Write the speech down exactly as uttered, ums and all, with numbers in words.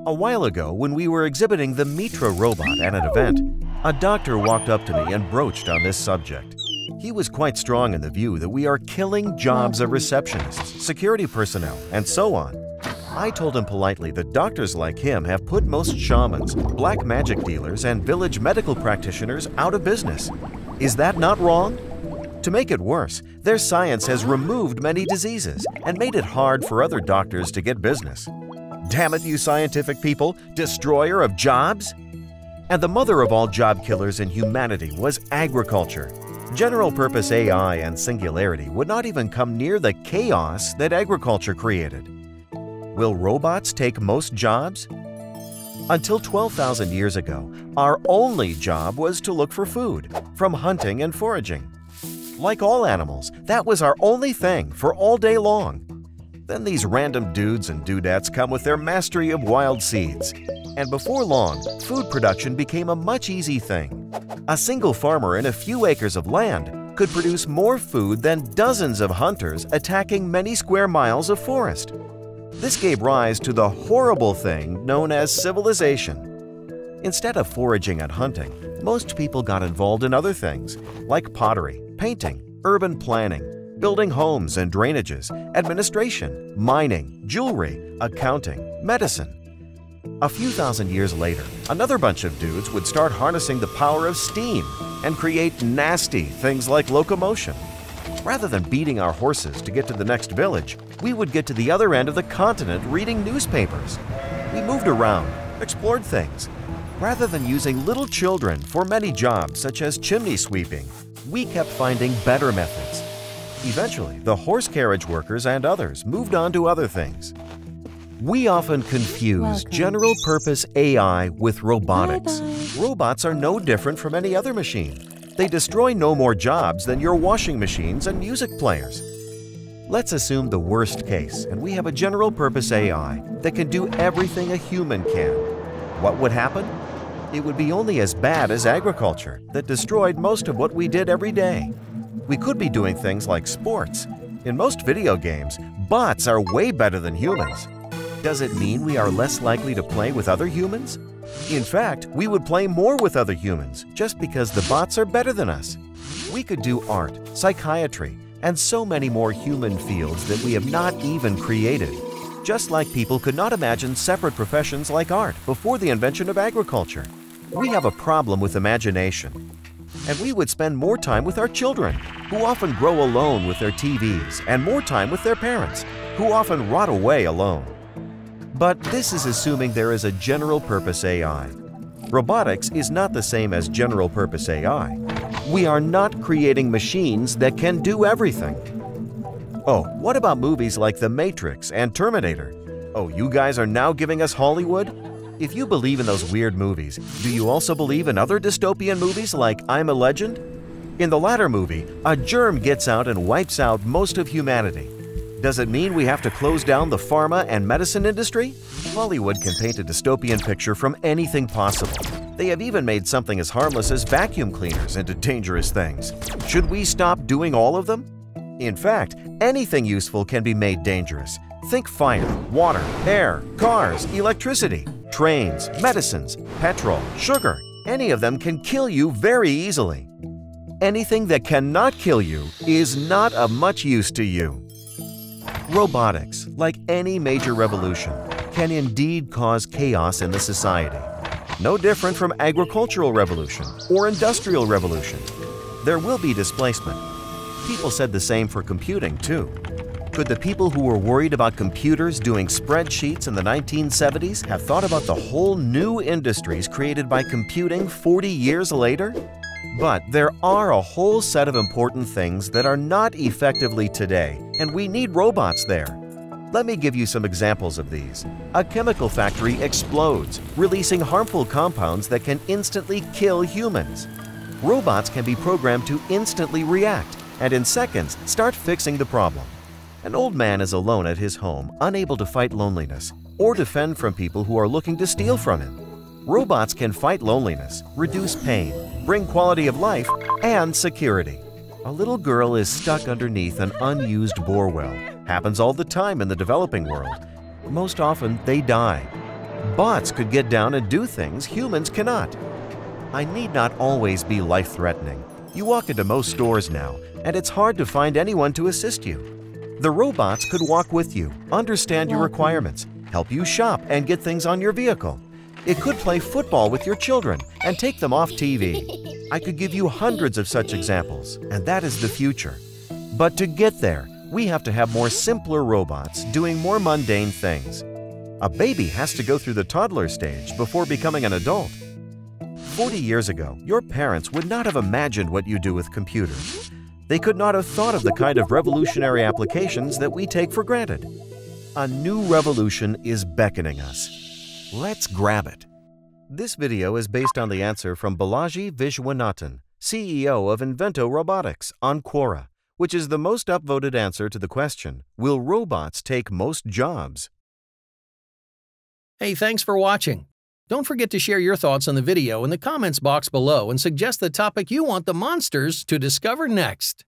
A while ago, when we were exhibiting the Mitra robot at an event, a doctor walked up to me and broached on this subject. He was quite strong in the view that we are killing jobs of receptionists, security personnel, and so on. I told him politely that doctors like him have put most shamans, black magic dealers, and village medical practitioners out of business. Is that not wrong? To make it worse, their science has removed many diseases and made it hard for other doctors to get business. Damn it, you scientific people, destroyer of jobs! And the mother of all job killers in humanity was agriculture. General-purpose A I and singularity would not even come near the chaos that agriculture created. Will robots take most jobs? Until twelve thousand years ago, our only job was to look for food, from hunting and foraging. Like all animals, that was our only thing for all day long. Then these random dudes and dudettes come with their mastery of wild seeds. And before long, food production became a much easy thing. A single farmer in a few acres of land could produce more food than dozens of hunters attacking many square miles of forest. This gave rise to the horrible thing known as civilization. Instead of foraging and hunting, most people got involved in other things, like pottery, painting, urban planning, building homes and drainages, administration, mining, jewelry, accounting, medicine. A few thousand years later, another bunch of dudes would start harnessing the power of steam and create nasty things like locomotion. Rather than beating our horses to get to the next village, we would get to the other end of the continent reading newspapers. We moved around, explored things. Rather than using little children for many jobs such as chimney sweeping, we kept finding better methods. Eventually, the horse carriage workers and others moved on to other things. We often confuse Welcome. general-purpose A I with robotics. Bye-bye. Robots are no different from any other machine. They destroy no more jobs than your washing machines and music players. Let's assume the worst case, and we have a general-purpose A I that can do everything a human can. What would happen? It would be only as bad as agriculture that destroyed most of what we did every day. We could be doing things like sports. In most video games, bots are way better than humans. Does it mean we are less likely to play with other humans? In fact, we would play more with other humans just because the bots are better than us. We could do art, psychiatry, and so many more human fields that we have not even created. Just like people could not imagine separate professions like art before the invention of agriculture. We have a problem with imagination. And we would spend more time with our children, who often grow alone with their T Vs, and more time with their parents, who often rot away alone. But this is assuming there is a general-purpose A I. Robotics is not the same as general-purpose A I. We are not creating machines that can do everything. Oh, what about movies like The Matrix and Terminator? Oh, you guys are now giving us Hollywood? If you believe in those weird movies, do you also believe in other dystopian movies like I'm a Legend? In the latter movie, a germ gets out and wipes out most of humanity. Does it mean we have to close down the pharma and medicine industry? Hollywood can paint a dystopian picture from anything possible. They have even made something as harmless as vacuum cleaners into dangerous things. Should we stop doing all of them? In fact, anything useful can be made dangerous. Think fire, water, air, cars, electricity, trains, medicines, petrol, sugar. Any of them can kill you very easily. Anything that cannot kill you is not of much use to you. Robotics, like any major revolution, can indeed cause chaos in the society. No different from agricultural revolution or industrial revolution. There will be displacement. People said the same for computing, too. Could the people who were worried about computers doing spreadsheets in the nineteen seventies have thought about the whole new industries created by computing forty years later? But there are a whole set of important things that are not effectively today, and we need robots there. Let me give you some examples of these. A chemical factory explodes, releasing harmful compounds that can instantly kill humans. Robots can be programmed to instantly react, and in seconds start fixing the problem. An old man is alone at his home, unable to fight loneliness, or defend from people who are looking to steal from him. Robots can fight loneliness, reduce pain, bring quality of life, and security. A little girl is stuck underneath an unused bore well. Happens all the time in the developing world. Most often, they die. Bots could get down and do things humans cannot. I need not always be life-threatening. You walk into most stores now, and it's hard to find anyone to assist you. The robots could walk with you, understand your requirements, help you shop and get things on your vehicle. It could play football with your children and take them off T V. I could give you hundreds of such examples, and that is the future. But to get there, we have to have more simpler robots doing more mundane things. A baby has to go through the toddler stage before becoming an adult. forty years ago, your parents would not have imagined what you do with computers. They could not have thought of the kind of revolutionary applications that we take for granted. A new revolution is beckoning us. Let's grab it. This video is based on the answer from Balaji Viswanathan, C E O of Invento Robotics, on Quora, which is the most upvoted answer to the question, will robots take most jobs? Hey, thanks for watching. Don't forget to share your thoughts on the video in the comments box below and suggest the topic you want the monsters to discover next.